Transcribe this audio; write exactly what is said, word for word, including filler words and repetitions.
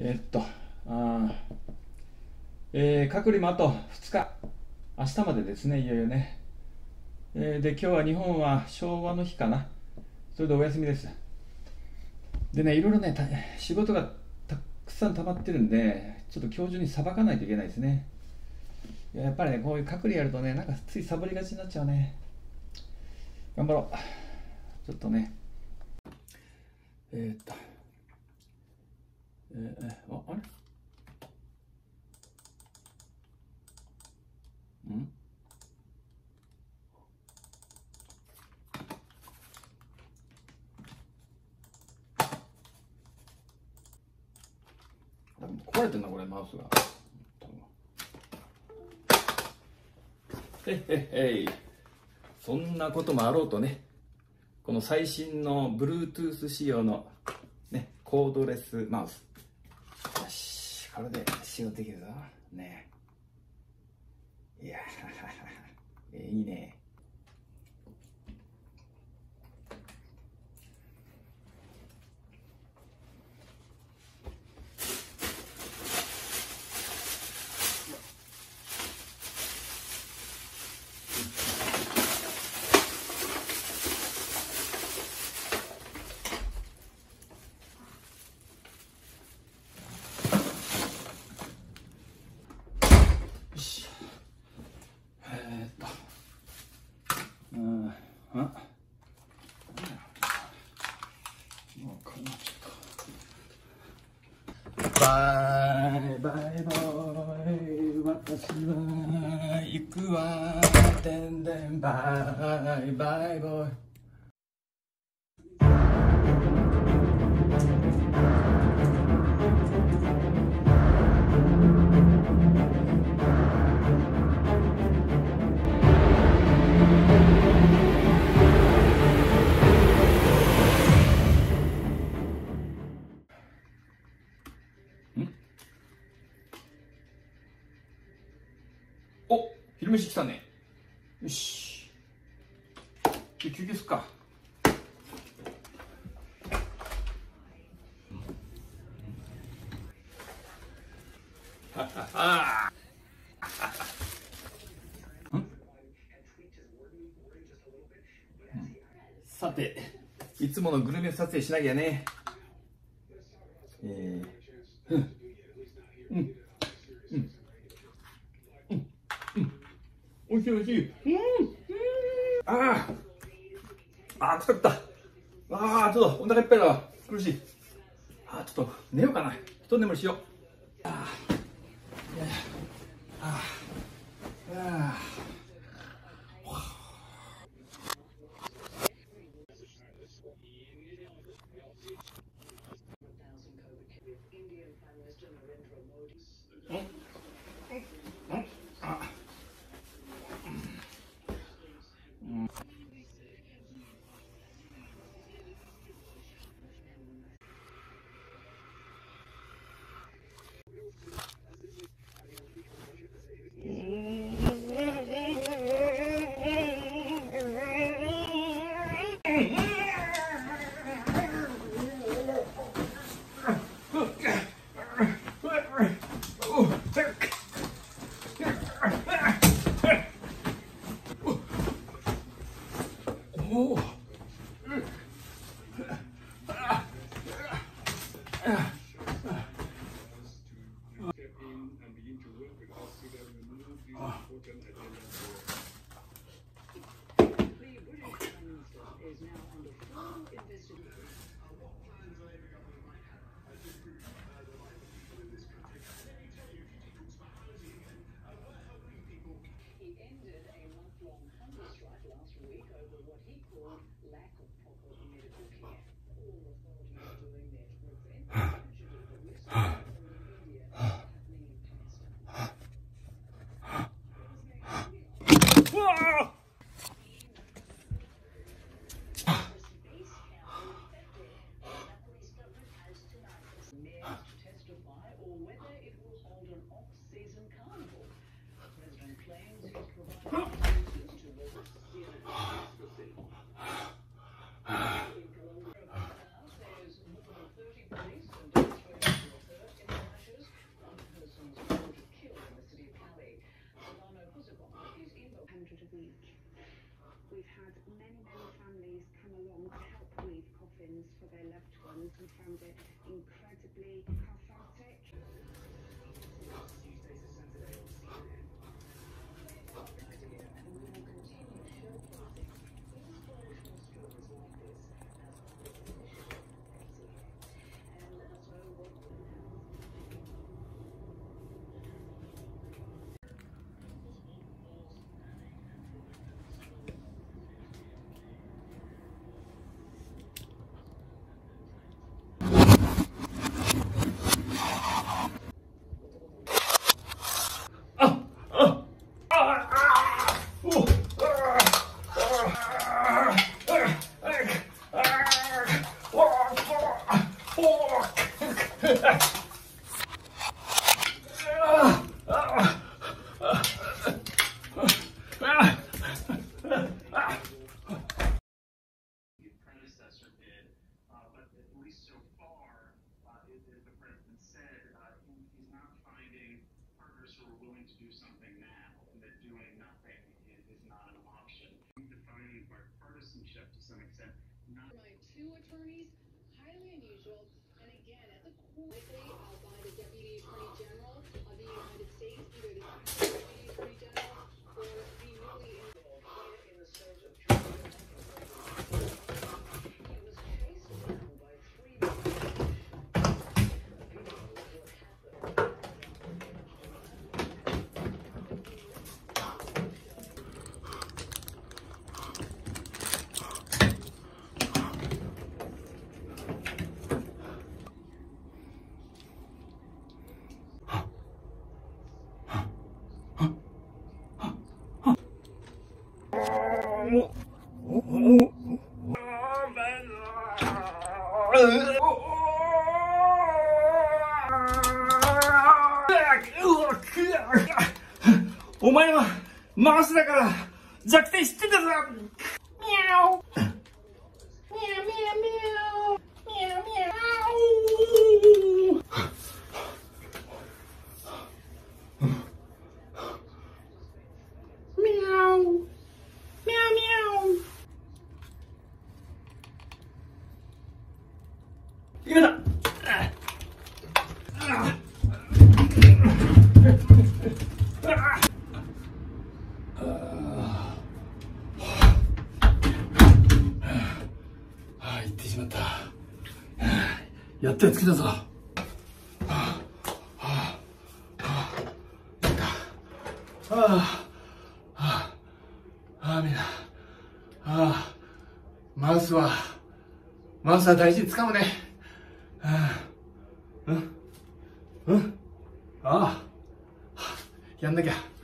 えーっと、あーえー隔離もあとふつか、明日までですね、いよいよね。えーで、今日は日本は昭和の日かな。それでお休みです。でね、いろいろね、た仕事がたくさん溜まってるんで、ちょっと今日中にさばかないといけないですね。いややっぱりね、こういう隔離やるとね、なんかついサボりがちになっちゃうね。頑張ろう。ちょっとね、えーっと、えー、えあ、あれん壊れてんな、これ、マウスが。へっへっへい。そんなこともあろうとね、この最新の Bluetooth 仕様の、ね、コードレスマウス。よし、これで仕事できるぞ。ね。いやー、いいね。よし。えー、っと、うん、あ、もうこんなちょっと。バイバイバイ、私は行くわ、でんでんバイバイバイ。お、昼飯来たね。よし。で、休憩すっか。ははは。さて、いつものグルメ撮影しなきゃね。えー、うん、うん、うん、うん、うん。おいしいおいしい。うん、うん。ああ、ああ、くたくた。ああ、ちょっとお腹いっぱいだわ。苦しい。ああ、ちょっと寝ようかな。一眠りしよう。ああ、ああ、ああ。おお。 Two attorneys, highly unusual, and again, at the core, likely uh, by the Deputy Attorney General of the United States, either the acting Deputy Attorney General or the newly in the state of Georgia. He was chased down by three people. お前はマウスだから弱点知ってんだぞ。ミャオミャミャミャミャミャミャミャミャミャ今だ。行ってしまった。やっとやっつけたぞ。はあ、はあ、はあ、やった。はあ、はあ、はあ、みんな。はあ、マウスは、マウスは大事に使うね。はあ、うん、うん、ああ、やんなきゃ。